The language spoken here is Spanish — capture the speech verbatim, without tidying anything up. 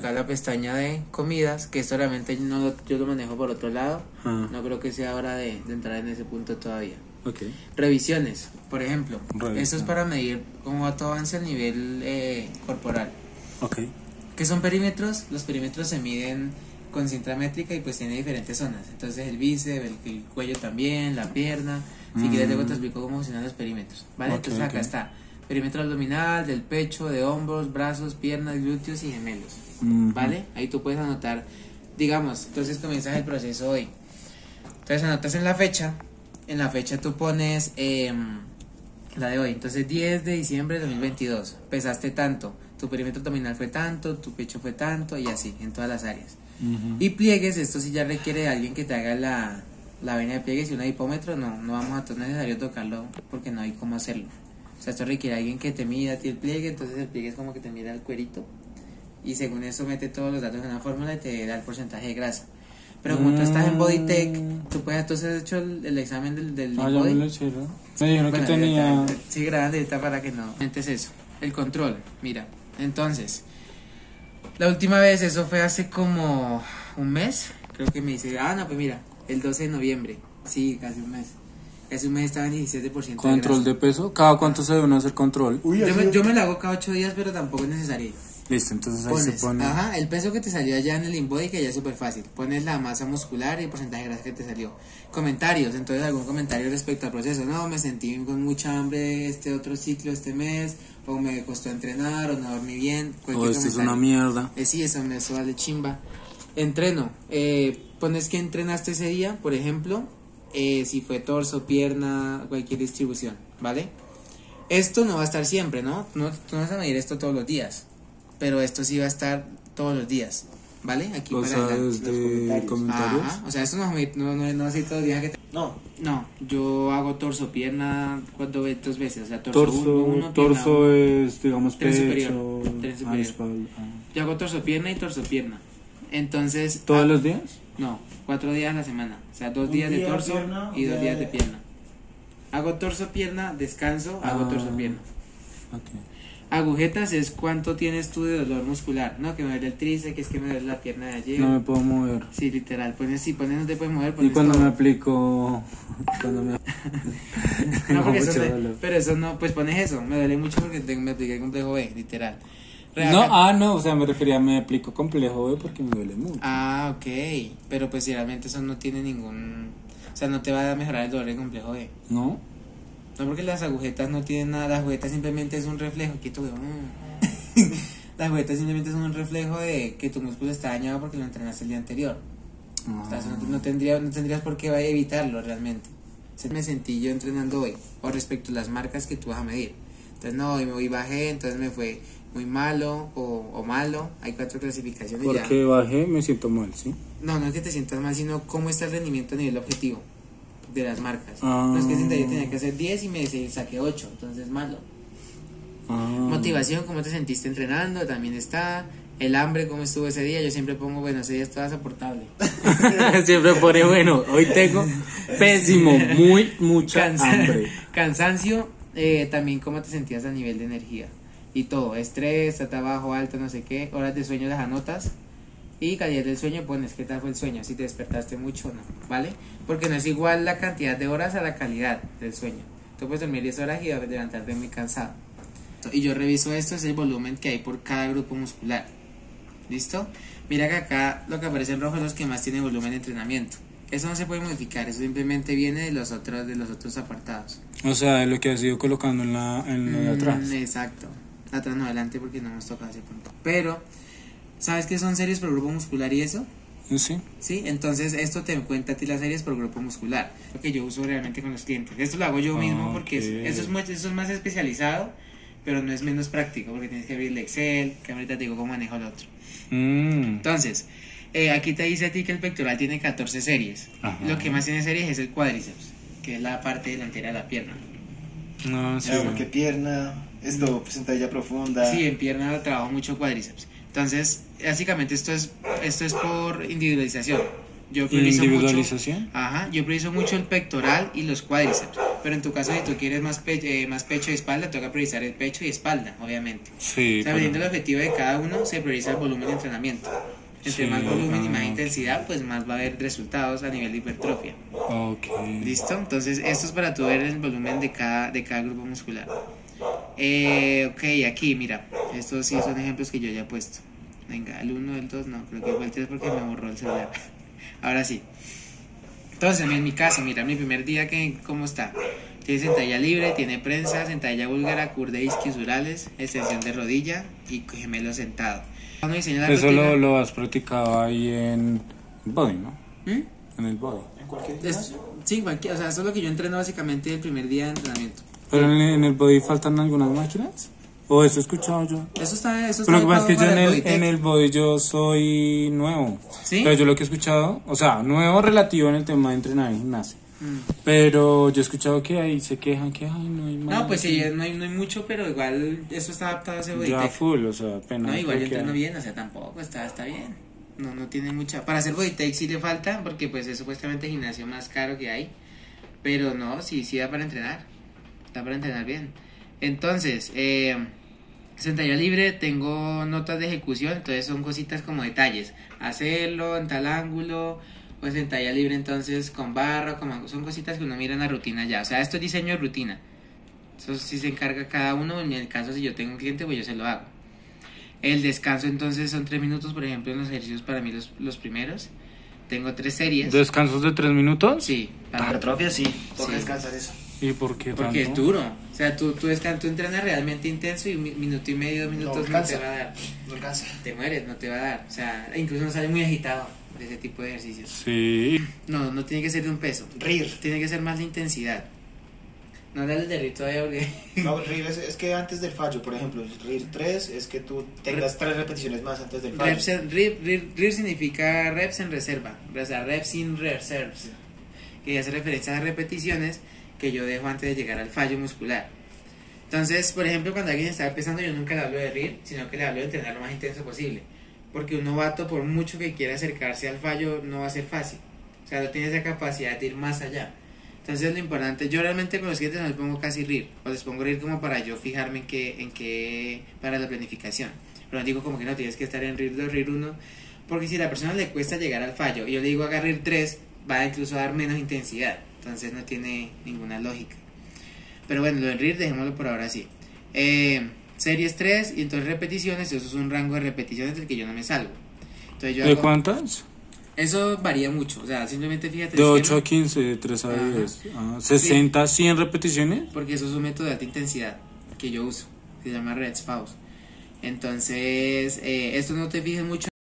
Acá la pestaña de comidas, que esto realmente no lo, yo lo manejo por otro lado. Ah. No creo que sea hora de, de entrar en ese punto todavía. Okay. Revisiones, por ejemplo. Revisión. Esto es para medir cómo va todo avance a nivel eh, corporal. Okay. ¿Qué son perímetros? Los perímetros se miden con cinta métrica y pues tiene diferentes zonas. Entonces el bíceps, el, el cuello también, la pierna. Si mm. quieres luego te explico cómo funcionan los perímetros, ¿vale? Okay, Entonces acá okay. está perímetro abdominal, del pecho, de hombros, brazos, piernas, glúteos y gemelos, mm-hmm. ¿vale? Ahí tú puedes anotar, digamos, entonces comienzas el proceso hoy. Entonces anotas en la fecha, en la fecha tú pones eh, la de hoy, entonces diez de diciembre de dos mil veintidós, pesaste tanto, tu perímetro abdominal fue tanto, tu pecho fue tanto y así, en todas las áreas. Uh-huh. Y pliegues, esto sí ya requiere de alguien que te haga la, la vaina de pliegues y un hipómetro, no, no vamos a es necesario tocarlo porque no hay cómo hacerlo. O sea, esto requiere a alguien que te mida a ti el pliegue, entonces el pliegue es como que te mira el cuerito y según eso mete todos los datos en una fórmula y te da el porcentaje de grasa. Pero como mm. tú estás en Bodytech, tú puedes, tú has hecho el, el examen del, del ah, body. Ya me lo hicieron. Me dijeron bueno, que tenía... Sí, grande, ahorita para que no. Es eso, el control, mira. Entonces, la última vez, eso fue hace como un mes, creo que me dice, ah, no, pues mira, el doce de noviembre, sí, casi un mes. Hace un mes estaba en diecisiete por ciento ¿Control de, de peso? ¿Cada cuánto se debe uno hacer control? Uy, yo, me, yo me lo hago cada ocho días, pero tampoco es necesario. Listo, entonces ahí pones, se pone... Ajá, el peso que te salió allá en el InBody, que ya es súper fácil. Pones la masa muscular y el porcentaje de grasa que te salió. Comentarios, entonces algún comentario respecto al proceso. No, me sentí con mucha hambre este otro ciclo este mes, o me costó entrenar, o no dormí bien. O esto es una mierda. Eh, sí, eso me eso vale chimba. Entreno, eh, pones que entrenaste ese día, por ejemplo, eh, si fue torso, pierna, cualquier distribución, ¿vale? Esto no va a estar siempre, ¿no? No, tú no vas a medir esto todos los días. Pero esto sí va a estar todos los días, ¿vale? Aquí o para sea, adelante. desde los comentarios. comentarios. Ajá, o sea, esto no es no, no, no así todos los días que te... No. No, yo hago torso, pierna, ¿cuánto ve? Dos veces, o sea, torso, torso uno, uno, torso pierna, es, digamos, tren pecho, superior, tren superior. Ah, espalda. Ah. Yo hago torso, pierna y torso, pierna. Entonces... ¿Todos ah, los días? No, cuatro días a la semana. O sea, dos un días día de torso pierna, y dos día días de pierna. Hago torso, pierna, descanso, ah, hago torso, pierna. Okay. Agujetas es cuánto tienes tú de dolor muscular, ¿no? Que me duele el tríceps, que es que me duele la pierna de ayer. No me puedo mover. Sí, literal, pones, si pones no te puedes mover, pones y cuando todo. me aplico, cuando me... no, porque eso me, pero eso no, pues pones eso, me duele mucho porque tengo, me apliqué el complejo B, literal. Real, no, ah, no, o sea, me refería, me aplico complejo B porque me duele mucho. Ah, ok, pero pues si realmente eso no tiene ningún, o sea, no te va a mejorar el dolor del complejo B. ¿No? No, porque las agujetas no tienen nada, las agujetas simplemente es un reflejo, aquí tú, las agujetas simplemente son un reflejo de que tu músculo está dañado porque lo entrenaste el día anterior. Ah. O sea, no, no, tendría, no tendrías por qué evitarlo realmente. Entonces me sentí yo entrenando hoy, o respecto a las marcas que tú vas a medir. Entonces no, hoy me voy bajé, entonces me fue muy malo o, o malo, hay cuatro clasificaciones. Porque ya. Bajé me siento mal, ¿sí? No, no es que te sientas mal, sino cómo está el rendimiento a nivel objetivo de las marcas. Ah. No es que yo tenía que hacer diez y me saqué ocho, entonces malo. Ah. Motivación, cómo te sentiste entrenando, también está. El hambre, cómo estuvo ese día, yo siempre pongo, bueno, ese día estaba soportable. Siempre pone, bueno, hoy tengo pésimo, muy, mucha Cansa hambre. Cansancio, eh, también cómo te sentías a nivel de energía. Y todo, estrés, hasta abajo, alto, no sé qué, horas de sueño las anotas. Y calidad del sueño pones qué tal fue el sueño, si te despertaste mucho o no, ¿vale? Porque no es igual la cantidad de horas a la calidad del sueño. Tú puedes dormir diez horas y levantarte muy cansado. Y yo reviso esto, es el volumen que hay por cada grupo muscular. ¿Listo? Mira que acá lo que aparece en rojo es los que más tienen volumen de entrenamiento. Eso no se puede modificar, eso simplemente viene de los otros, de los otros apartados. O sea, de lo que has ido colocando en la, en la de atrás. Mm, exacto. Atrás no, adelante porque no hemos tocado ese punto. Pero... ¿sabes qué son series por grupo muscular y eso? Sí. Sí, entonces esto te cuenta a ti las series por grupo muscular, lo que yo uso realmente con los clientes. Esto lo hago yo mismo okay. porque es, eso, es muy, eso es más especializado, pero no es menos práctico porque tienes que abrir el Excel, que ahorita te digo cómo manejo el otro. Mm. Entonces, eh, aquí te dice a ti que el pectoral tiene catorce series. Ajá. Lo que más tiene series es el cuádriceps, que es la parte delantera de la pierna. No, sí. Claro, porque pierna, esto, sentadilla profunda. Sí, en pierna trabajo mucho cuádriceps. Entonces, básicamente esto es esto es por individualización. Yo priorizo ¿Individualización? mucho, ajá, yo priorizo mucho el pectoral y los cuádriceps. Pero en tu caso, si tú quieres más, pe eh, más pecho y espalda, toca priorizar el pecho y espalda, obviamente. Sí. O sea, dependiendo del objetivo de cada uno, se prioriza el volumen de entrenamiento. Entre Sí, más volumen y más ah. intensidad, pues más va a haber resultados a nivel de hipertrofia. Ok. ¿Listo? Entonces, esto es para tú ver el volumen de cada, de cada grupo muscular. Eh, ok, aquí, mira, estos sí son ejemplos que yo ya he puesto. Venga, el uno, el dos, no, creo que fue el tres porque me borró el celular. Ahora sí. Entonces, en mi caso, mira, mi primer día, que ¿cómo está? Tiene sentadilla libre, tiene prensa, sentadilla búlgara, curl de isquiosurales, extensión de rodilla y gemelo sentado. Uno diseña la Eso rutina. lo, lo has practicado ahí en body, ¿no? ¿Mm? En el body. En cualquier Es- sí, cualquier, o sea, eso es lo que yo entreno básicamente el primer día de entrenamiento. ¿Pero en, en el body faltan algunas máquinas? ¿O eso he escuchado yo? Eso está, eso está Pero lo que pasa es que yo para en el, Bodytech. en el body yo soy nuevo. ¿Sí? Pero yo lo que he escuchado, o sea, nuevo relativo en el tema de entrenar en gimnasia. Mm. Pero yo he escuchado que ahí se quejan que ay, no hay más. No, pues sí, no hay, no hay mucho, pero igual eso está adaptado a ese Ya Bodytech. full, o sea, apenas. No, igual yo creo que entreno hay. bien, o sea, tampoco, está, está bien. No, no tiene mucha. Para hacer Bodytech sí le falta, porque pues es supuestamente el gimnasio más caro que hay. Pero no, sí, sí da para entrenar. Da para entrenar bien. Entonces, eh, sentadilla libre, tengo notas de ejecución, entonces son cositas como detalles. Hacerlo en tal ángulo, pues sentadilla libre entonces con barra, con, son cositas que uno mira en la rutina ya. O sea, esto es diseño de rutina. Eso sí se encarga cada uno. En el caso si yo tengo un cliente, pues yo se lo hago. El descanso entonces son tres minutos, por ejemplo, en los ejercicios para mí los, los primeros. Tengo tres series. ¿Descansos de tres minutos? Sí, para- Hipertrofia sí, toca Sí. descansar eso. ¿Y por qué tanto? porque es duro. O sea, tú, tú, descan- tú entrenas realmente intenso y un mi- minuto y medio, dos minutos no, alcanza. te va a dar. No alcanza. Te mueres, no te va a dar. O sea, incluso no sale muy agitado de ese tipo de ejercicios. Sí. No, no tiene que ser de un peso. R I R. Tiene que ser más de intensidad. No dale de R I R todavía porque... No, R I R es, es que antes del fallo, por ejemplo, R I R tres es que tú tengas tres repeticiones más antes del fallo. Reps en- R I R, R I R, R I R significa reps en reserva, o sea, reps in reserves, que hace referencia a las repeticiones que yo dejo antes de llegar al fallo muscular. Entonces, por ejemplo, cuando alguien está empezando, yo nunca le hablo de R I R, sino que le hablo de entrenar lo más intenso posible, porque un novato, por mucho que quiera acercarse al fallo, no va a ser fácil, o sea, no tiene esa capacidad de ir más allá. Entonces lo importante, yo realmente con los clientes no les pongo casi R I R, o les pongo R I R como para yo fijarme en qué, en qué, para la planificación. Pero no digo como que no, tienes que estar en R I R dos, R I R uno, porque si a la persona le cuesta llegar al fallo, y yo le digo haga R I R tres, va a incluso dar menos intensidad, entonces no tiene ninguna lógica. Pero bueno, lo del R I R dejémoslo por ahora así. Eh, series tres, y entonces repeticiones, eso es un rango de repeticiones del que yo no me salgo. Entonces yo ¿De hago- cuántas? Eso varía mucho, o sea, simplemente fíjate. De el ocho a esquema, quince, de tres a Ajá. diez. Ah, sesenta, cien repeticiones. porque eso es un método de alta intensidad que yo uso, se llama Red Pause. Entonces, eh, esto no te fijes mucho